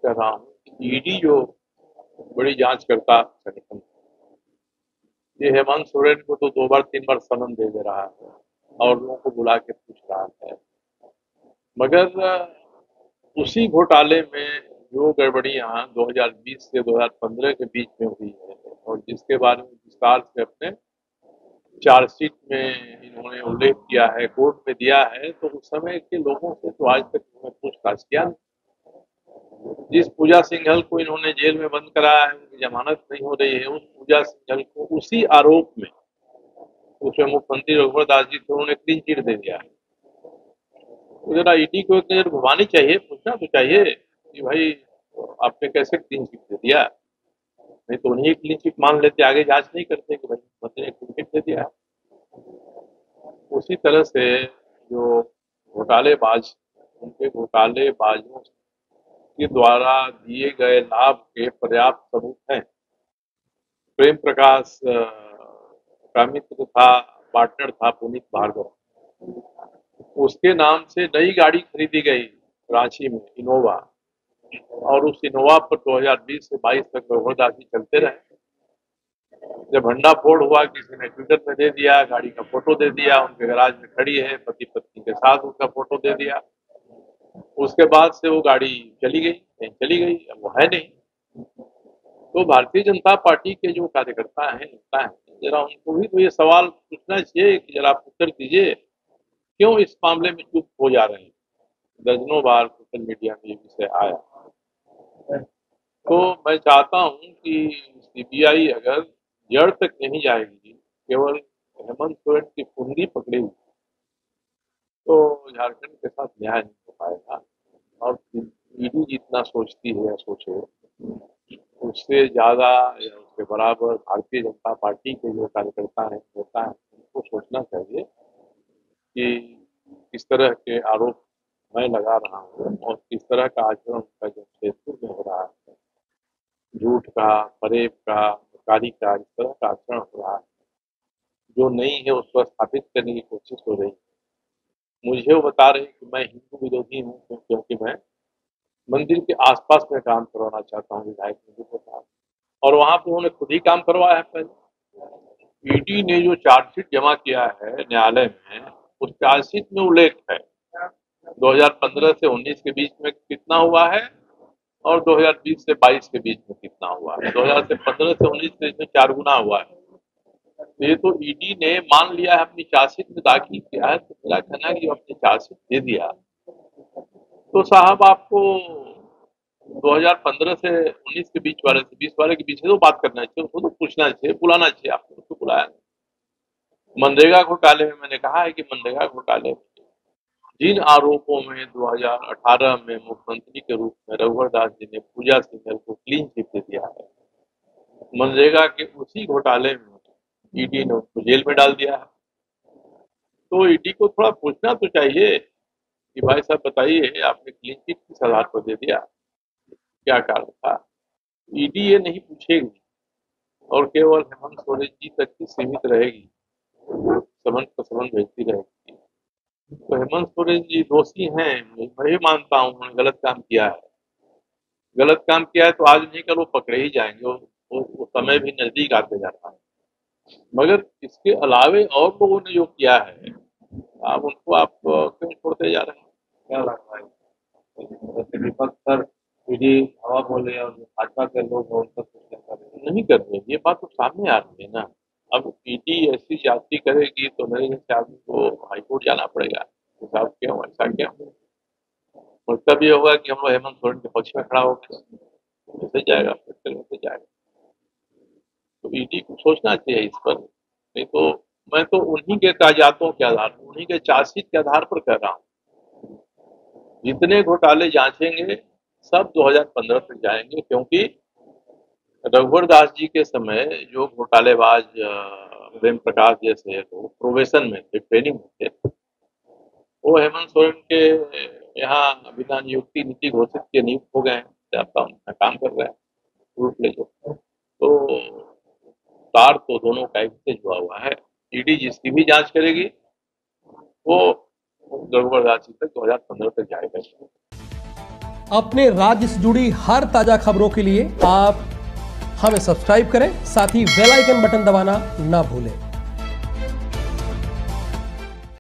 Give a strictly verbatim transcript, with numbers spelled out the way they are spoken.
कह रहा हूँ कि ईडी जो बड़ी जांचकर्ता संगठन, ये हेमंत सोरेन को तो दो बार तीन बार समन दे दे रहा है और लोगों को बुला के पूछ रहा है, मगर उसी घोटाले में जो गड़बड़ियां दो हज़ार बीस से दो हज़ार पंद्रह के बीच में हुई है और जिसके बारे में विस्तार से अपने चार्जशीट में इन्होंने उल्लेख किया है, कोर्ट में दिया है, तो उस समय के लोगों से तो आज तक इन्होंने पूछताछ किया नहीं। जिस पूजा सिंघल को इन्होंने जेल में बंद कराया है, उनकी जमानत नहीं हो रही है, उस पूजा सिंघल को उसी आरोप में उसमें मुख्यमंत्री रघुवर दास जी थे, उन्होंने क्लीन चिट दे दिया। तो जरा ईडी को एक नजर घुमानी चाहिए, पूछना तो चाहिए कि भाई आपने कैसे क्लीन चिट दे दिया। नहीं तो उन्हीं क्लीन चिट मान लेते, आगे जांच नहीं करते कि भाई मुख्यमंत्री ने क्लीन चिट दे दिया। उसी तरह से जो घोटालेबाज, उनके घोटालेबाजों के द्वारा दिए गए लाभ के पर्याप्त सबूत हैं। प्रेम प्रकाश का मित्र था, पार्टनर था पुनीत भार्गव, उसके नाम से नई गाड़ी खरीदी गई रांची में, इनोवा, और उस इनोवा पर दो हज़ार बीस से बाईस तक रघुवरदासी चलते रहे। जब भंडाफोड़ हुआ, किसी ने ट्विटर में दे दिया, गाड़ी का फोटो दे दिया, उनके गैराज में खड़ी है, पति पत्नी के साथ उसका फोटो दे दिया। उसके बाद से वो गाड़ी चली गई, कहीं चली गई, अब वो है नहीं। तो भारतीय जनता पार्टी के जो कार्यकर्ता हैं, नेता हैं, जरा उनको भी तो ये सवाल पूछना चाहिए कि जरा आप उत्तर दीजिए, क्यों इस मामले में चुप हो जा रहे हैं। दर्जनों बार सोशल मीडिया में ये विषय आया। तो मैं चाहता हूं कि सीबीआई अगर जड़ तक नहीं जाएगी, केवल हेमंत सोरेन की कुंडली पकड़ेगी, तो झारखंड के साथ न्याय नहीं हो पाएगा। और ईडी जितना सोचती है या सोचे, उससे ज्यादा या उसके बराबर भारतीय जनता पार्टी के जो कार्यकर्ता हैं, नेता हैं, उनको सोचना चाहिए कि किस तरह के आरोप मैं लगा रहा हूँ और किस तरह का आचरण उनका जमशेदपुर में हो रहा है, झूठ का, फरेब का, कारी का, इस तरह का आचरण हो रहा है जो नहीं है, उसको स्थापित करने की कोशिश हो रही है। मुझे वो बता रहे कि मैं हिंदू विरोधी हूँ क्योंकि मैं मंदिर के आसपास में काम करवाना चाहता हूँ विधायक मंदिर के साथ, और वहां पे उन्होंने खुद ही काम करवाया है। पहले ईडी ने जो चार्जशीट जमा किया है न्यायालय में, उस चार्जशीट में उल्लेख है दो हज़ार पंद्रह से उन्नीस के बीच में कितना हुआ है और दो हज़ार बीस से बाईस के बीच में कितना हुआ है। दो हज़ार पंद्रह से उन्नीस से इसमें चार गुना हुआ है। तो ये तो ईडी ने मान लिया है, अपनी चार्जशीट में दाखिल किया है। तो मेरा कहना है कि अपनी चार्जशीट दे दिया तो साहब आपको दो हज़ार पंद्रह से उन्नीस के बीच वाले से बीस वाले के पीछे तो बात करना चाहिए, उसको तो पूछना चाहिए, बुलाना चाहिए। आपको उसको बुलाया। मनरेगा घोटाले में मैंने कहा है कि मनरेगा घोटाले में जिन आरोपों में दो हज़ार अठारह में मुख्यमंत्री के रूप में रघुवर दास जी ने पूजा सिंघल को क्लीन चिट दे दिया है, मनरेगा के उसी घोटाले में ईडी ने उसको जेल में डाल दिया है। तो ईडी को थोड़ा पूछना तो चाहिए कि भाई साहब बताइए, आपने क्लीन चिट किस आधार पर दे दिया, क्या कारण था। ईडी ये नहीं पूछेगी और केवल हेमंत सोरेन जी तक ही सीमित रहेगी, समन पर समन भेजती रहेगी। तो हेमंत सोरेन जी दोषी हैं, मैं भी मानता हूँ उन्होंने गलत काम किया है। गलत काम किया है तो आज नहीं कल वो पकड़े ही जाएंगे, वो, वो, वो समय भी नजदीक आते जाता है। मगर इसके अलावे और लोगों ने जो किया है, आप उनको आप क्यों छोड़ते जा रहे हैं। क्या लग रहा है विपक्ष सर ईडी हवा बोले और भाजपा के लोग उन पर कुछ नहीं कर रहे, ये बात तो सामने आ रही है ना। अब ईडी ऐसी जाति करेगी तो मेरे जैसे आदमी को हाईकोर्ट जाना पड़ेगा, साहब क्यों ऐसा क्यों। मतलब ये होगा कि हम लोग हेमंत सोरेन के पक्ष में खड़ा होकर ऐसे जाएगा, फिर ऐसे जाएगा। तो ईडी को सोचना चाहिए इस पर। नहीं तो मैं तो उन्हीं के कागजातों के आधार पर, उन्हीं के चार्जशीट के आधार पर कह रहा हूँ, जितने घोटाले जांचेंगे सब दो हज़ार पंद्रह तक जाएंगे, क्योंकि रघुवर दास जी के समय जो घोटालेबाज प्रेम प्रकाश जैसे तो प्रोबेशन में थे, ट्रेनिंग में थे, वो हेमंत सोरेन के यहाँ बिना नियुक्ति नीति घोषित के नियुक्त हो गए हैं, अपना काम कर रहे हैं रूट ले जो। तो तार तो दोनों का एक से जुड़ा हुआ है। ईडी जिसकी भी जांच करेगी वो रघुवर दास जी तक दो हज़ार पंद्रह तक जाएगा। अपने राज्य से जुड़ी हर ताजा खबरों के लिए आप हमें सब्सक्राइब करें, साथ ही बेल आइकन बटन दबाना ना भूलें।